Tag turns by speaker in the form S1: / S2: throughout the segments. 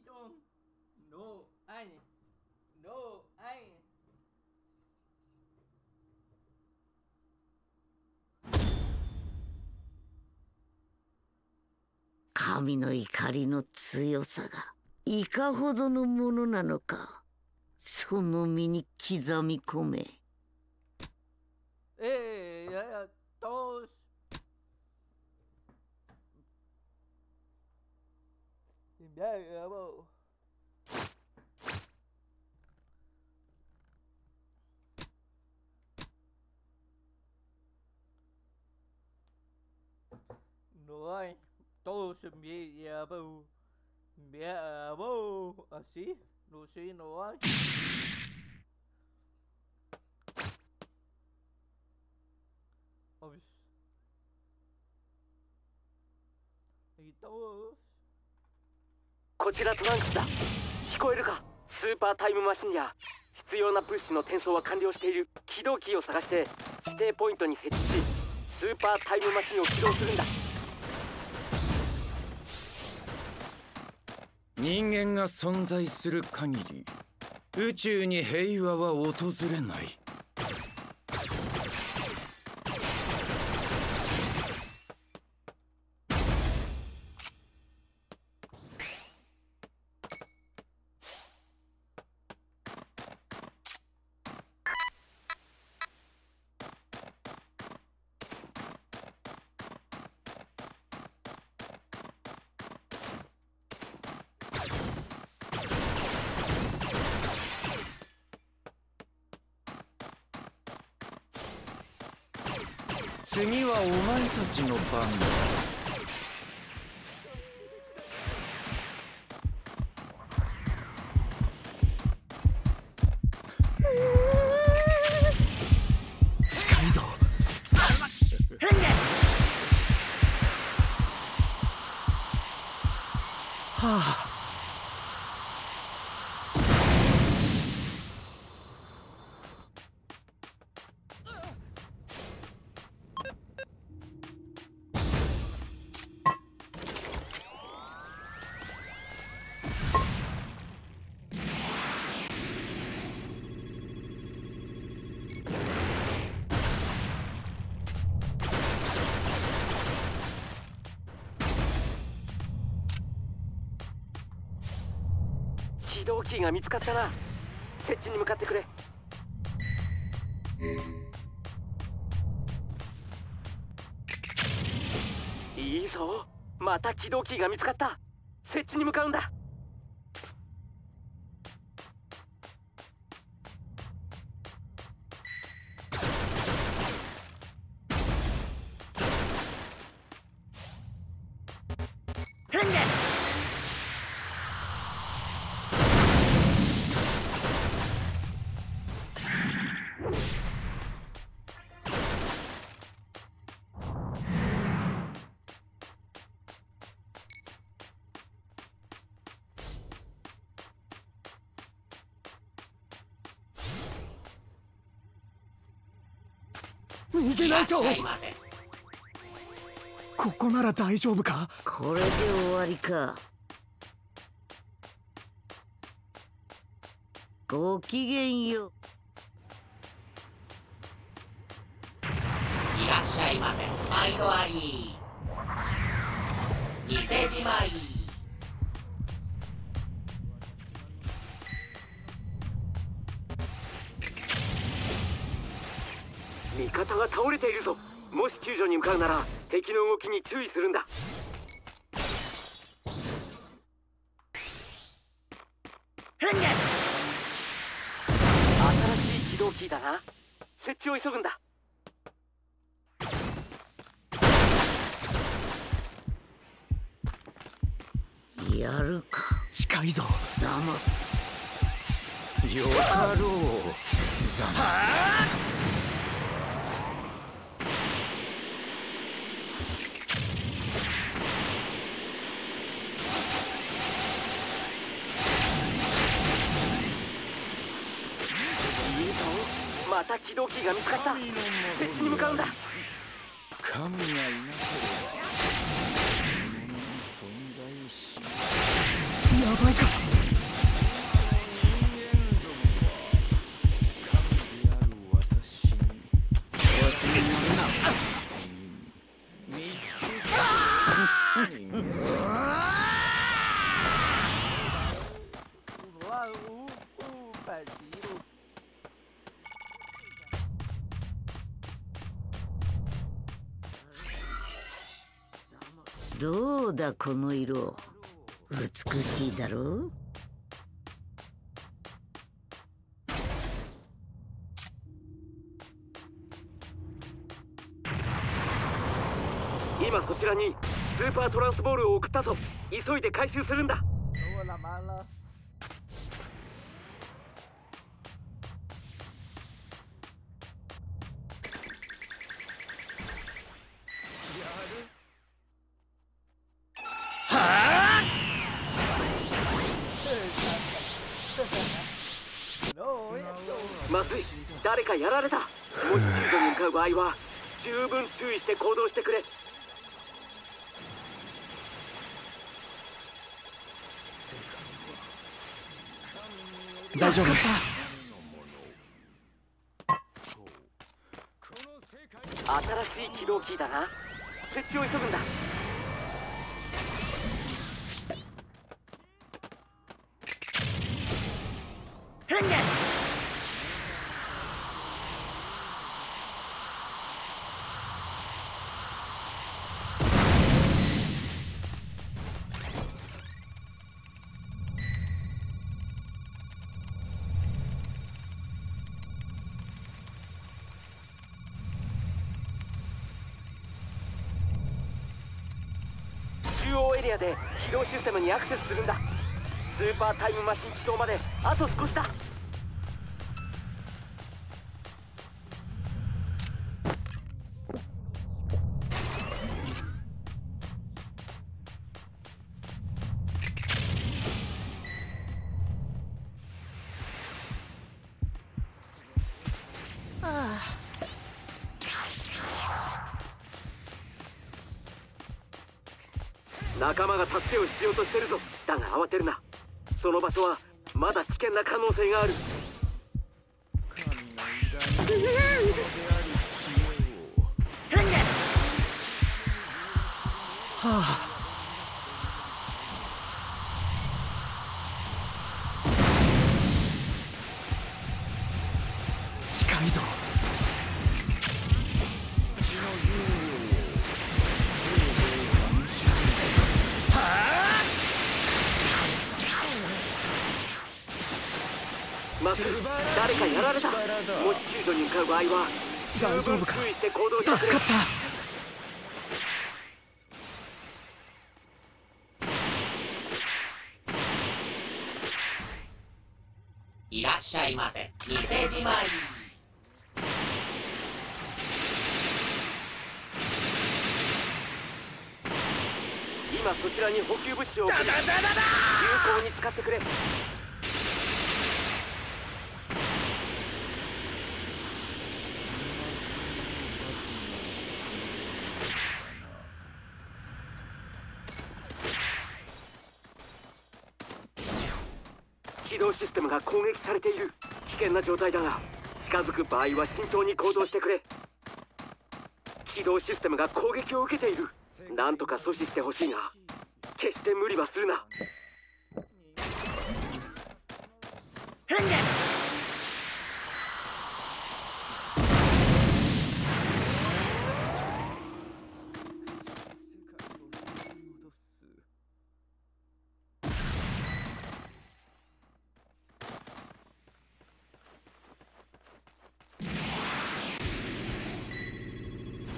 S1: John. No, anh. No, anh.
S2: 神の怒りの強さがいかほどのものなのか、その身に刻み込め。
S1: Todos. Bravo. No hay. Todos bravo. Bravo. Así. No sé, no hay. Obvio. Y todos.
S3: こちらトランクスだ。聞こえるか？スーパータイムマシンや必要な物資の転送は完了している。起動キーを探して指定ポイントに設置し、スーパータイムマシンを起動するんだ。
S4: 人間が存在する限り宇宙に平和は訪れない。次はお前たちの番だ。近いぞ。はあ。
S3: 起動キーが見つかったな。設置に向かってくれ。いいぞ、また起動キーが見つかった。設置に向かうんだ。
S5: 逃げないと。ここなら大丈夫か？
S2: これで終わりか。ごきげんよう。
S6: いらっしゃいませ。毎度あり。店じまい。
S3: 味方が倒れているぞ。もし救助に向かうなら敵の動きに注意するんだ。新しい起動キーだな。設置を急ぐんだ。
S2: やるか。
S5: 近いぞ。
S2: ザマス。
S4: よかろう。
S2: ザマス。
S3: また起動キーが見つかった。設置に向かうんだ。
S4: 神がいなければ物の存在しない。
S5: やばいか。
S1: perdido.
S2: どうだこの色、美しいだろう。
S3: 今そちらにスーパートランスボールを送ったぞ。急いで回収するんだ。
S1: Tuvo la mala.
S3: まずい、誰かやられた。もし救助に向かう場合は十分注意して行動してくれ。
S5: 大丈夫。
S3: 新しい起動キーだな。設置を急ぐんだ。中央エリアで起動システムにアクセスするんだ。スーパータイムマシン機構まであと少しだ。仲間が助けを必要としてるぞ。だが慌てるな。その場所はまだ危険な可能性がある。
S5: はあ。近いぞ。
S3: まず誰かやられた。もし救助に向かう場合は十分注意して行動してくれ。
S5: 助かった。
S6: いらっしゃいませ。店じまい。
S3: 今そちらに補給物資を送る。有効に使ってくれ。起動システムが攻撃されている。危険な状態だが近づく場合は慎重に行動してくれ。起動システムが攻撃を受けている。なんとか阻止してほしいが決して無理はするな。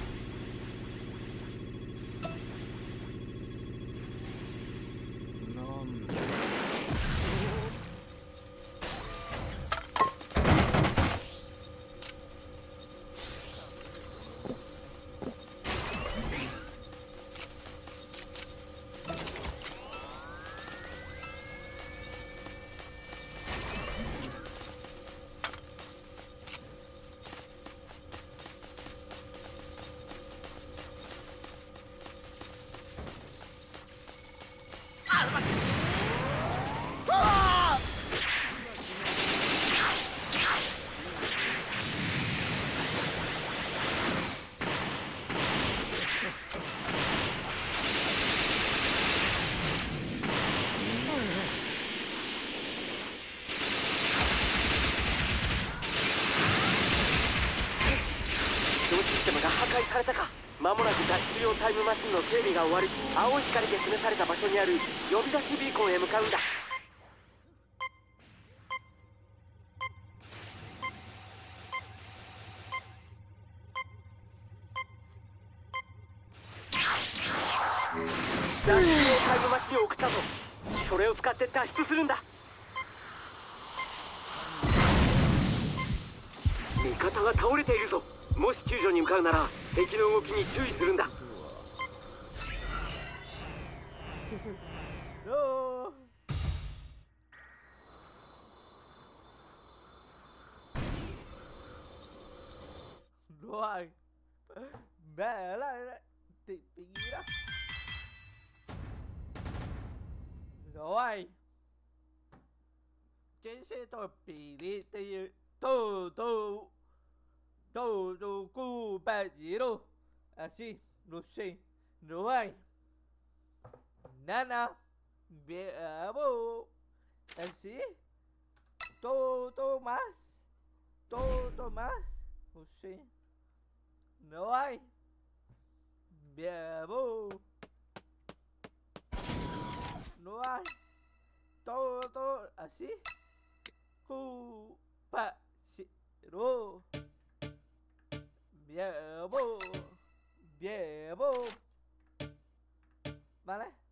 S1: No.
S3: ったか。間もなく脱出用タイムマシンの整備が終わる。青い光で示された場所にある呼び出しビーコンへ向かうんだ。脱出用タイムマシンを送ったぞ。それを使って脱出するんだ。味方が倒れているぞ。もし救助に向かうなら敵の動きに注意するんだ。
S1: No. Rồi. Mẹ lại tìm gì đó. Rồi. Trên xe tôi bị đi thì tu cu ba gì đâu. À xin, đồ xin. Rồi. Nana. Bebo. Así. Tomás. Tomás. No sé. No hay. Bebo. No hay. Todo así. Cupacero. Bebo. Vale.